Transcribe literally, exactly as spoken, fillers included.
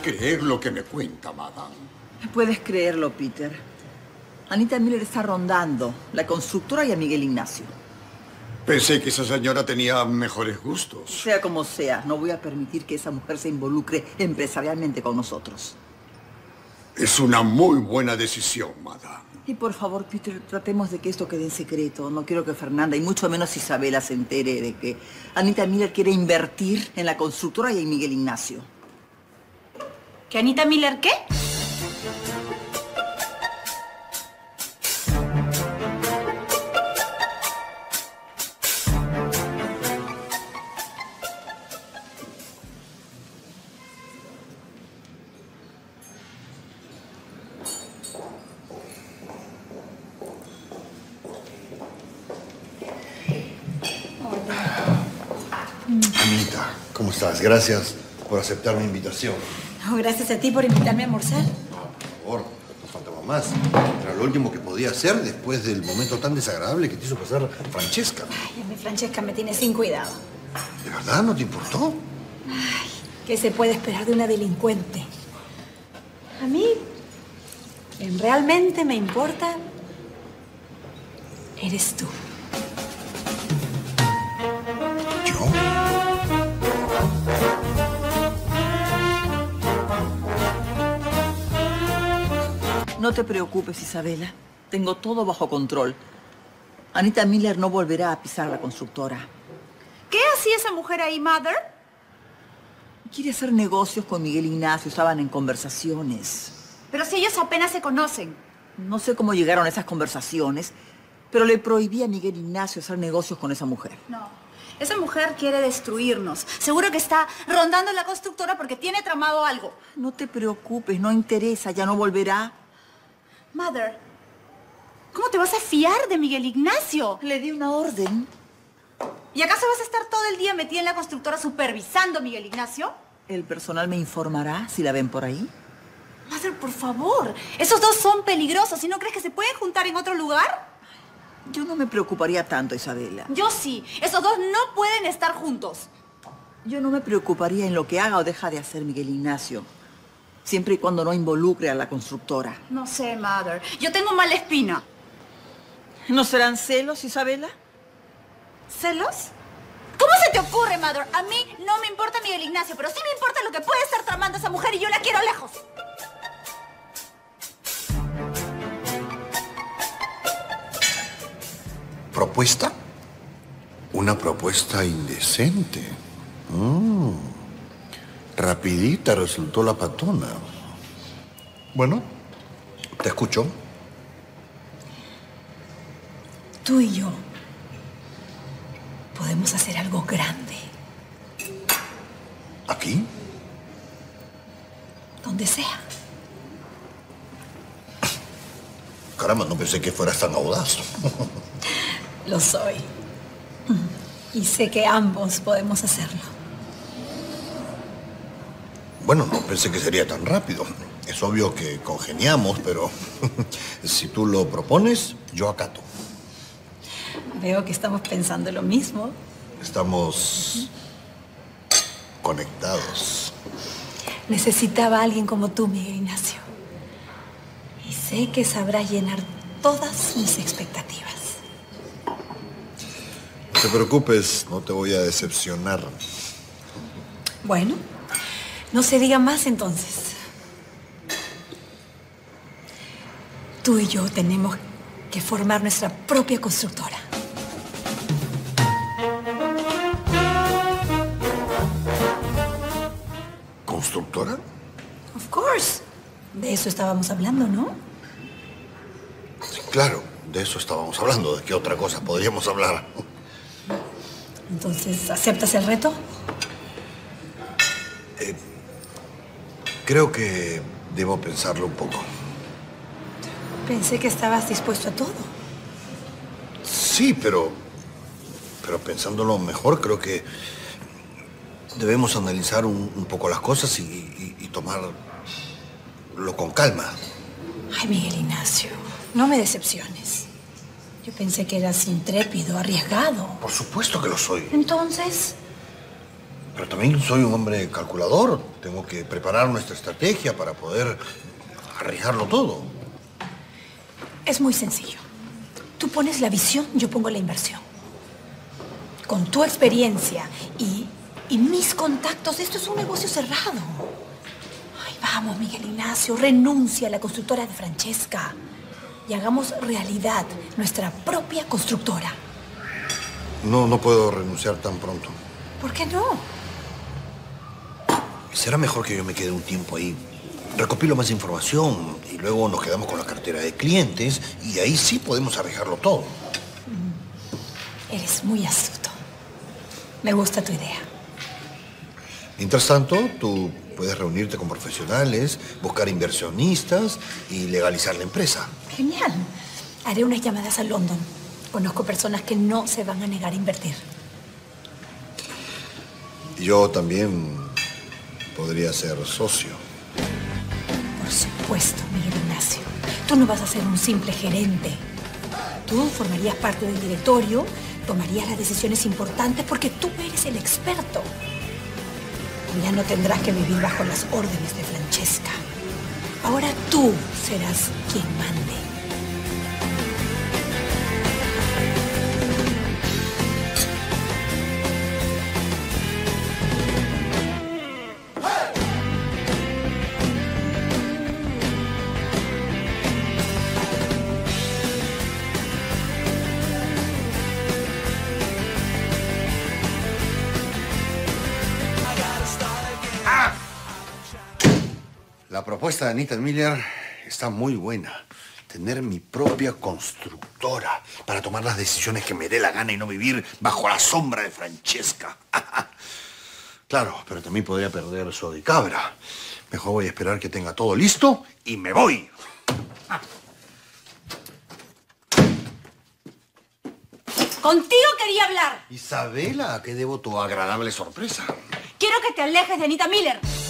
creer lo que me cuenta, madame. Puedes creerlo, Peter. Anita Miller está rondando la constructora y a Miguel Ignacio. Pensé que esa señora tenía mejores gustos. Sea como sea, no voy a permitir que esa mujer se involucre empresarialmente con nosotros. Es una muy buena decisión, madame. Y por favor, Peter, tratemos de que esto quede en secreto. No quiero que Fernanda, y mucho menos Isabela, se entere de que Anita Miller quiere invertir en la constructora y en Miguel Ignacio. ¿Que Anita Miller qué? Anita, ¿cómo estás? Gracias por aceptar mi invitación. No, gracias a ti por invitarme a almorzar. No, por favor, no faltaba más. Era lo último que podía hacer después del momento tan desagradable que te hizo pasar Francesca. Ay, a mí Francesca me tiene sin cuidado. ¿De verdad no te importó? Ay, ¿qué se puede esperar de una delincuente? A mí, quien realmente me importa, eres tú. ¿Yo? No te preocupes, Isabela. Tengo todo bajo control. Anita Miller no volverá a pisar la constructora. ¿Qué hacía esa mujer ahí, Mother? Quiere hacer negocios con Miguel Ignacio. Estaban en conversaciones. Pero si ellos apenas se conocen. No sé cómo llegaron a esas conversaciones, pero le prohibí a Miguel Ignacio hacer negocios con esa mujer. No. Esa mujer quiere destruirnos. Seguro que está rondando la constructora porque tiene tramado algo. No te preocupes, no interesa, ya no volverá. Mother, ¿cómo te vas a fiar de Miguel Ignacio? Le di una orden. ¿Y acaso vas a estar todo el día metida en la constructora supervisando a Miguel Ignacio? El personal me informará si la ven por ahí. Mother, por favor. Esos dos son peligrosos. ¿Y no crees que se pueden juntar en otro lugar? Yo no me preocuparía tanto, Isabela. Yo sí. Esos dos no pueden estar juntos. Yo no me preocuparía en lo que haga o deja de hacer Miguel Ignacio, siempre y cuando no involucre a la constructora. No sé, Mother. Yo tengo mala espina. ¿No serán celos, Isabela? ¿Celos? ¿Cómo se te ocurre, Mother? A mí no me importa Miguel Ignacio, pero sí me importa lo que puede estar tramando esa mujer y yo la quiero lejos. ¿Propuesta? Una propuesta indecente. Mm. Rapidita resultó la patona. Bueno, te escucho. Tú y yo podemos hacer algo grande. ¿Aquí? Donde sea. Caramba, no pensé que fueras tan audaz. Lo soy. Y sé que ambos podemos hacerlo. Bueno, no pensé que sería tan rápido. Es obvio que congeniamos, pero si tú lo propones, yo acato. Veo que estamos pensando lo mismo. Estamos conectados. Necesitaba a alguien como tú, Miguel Ignacio. Y sé que sabrá llenar todas mis expectativas. No te preocupes, no te voy a decepcionar. Bueno, no se diga más entonces. Tú y yo tenemos que formar nuestra propia constructora. ¿Constructora? Of course. De eso estábamos hablando, ¿no? Sí, claro, de eso estábamos hablando. ¿De qué otra cosa podríamos hablar? Entonces, ¿aceptas el reto? Eh, creo que debo pensarlo un poco. Pensé que estabas dispuesto a todo. Sí, pero... Pero pensándolo mejor, creo que debemos analizar un, un poco las cosas y, y, y tomarlo con calma. Ay, Miguel Ignacio, no me decepciones. Yo pensé que eras intrépido, arriesgado. Por supuesto que lo soy. Entonces, Pero también soy un hombre calculador. Tengo que preparar nuestra estrategia para poder arriesgarlo todo. Es muy sencillo. Tú pones la visión, yo pongo la inversión. Con tu experiencia y, y mis contactos, esto es un negocio cerrado. Ay, vamos, Miguel Ignacio, renuncia a la constructora de Francesca y hagamos realidad nuestra propia constructora. No, no puedo renunciar tan pronto. ¿Por qué no? Será mejor que yo me quede un tiempo ahí. Recopilo más información y luego nos quedamos con la cartera de clientes y ahí sí podemos arriesgarlo todo. Eres muy astuto. Me gusta tu idea. Mientras tanto, tú puedes reunirte con profesionales, buscar inversionistas y legalizar la empresa. Genial. Haré unas llamadas a London. Conozco personas que no se van a negar a invertir. Yo también podría ser socio. Por supuesto, Miguel Ignacio. Tú no vas a ser un simple gerente. Tú formarías parte del directorio, tomarías las decisiones importantes porque tú eres el experto. Ya no tendrás que vivir bajo las órdenes de Francesca. Ahora tú serás quien mande. La propuesta de Anita Miller está muy buena. Tener mi propia constructora para tomar las decisiones que me dé la gana y no vivir bajo la sombra de Francesca. Claro, pero también podría perder eso de cabra. Mejor voy a esperar que tenga todo listo y me voy. Contigo quería hablar. Isabela, ¿a qué debo tu agradable sorpresa? Quiero que te alejes de Anita Miller.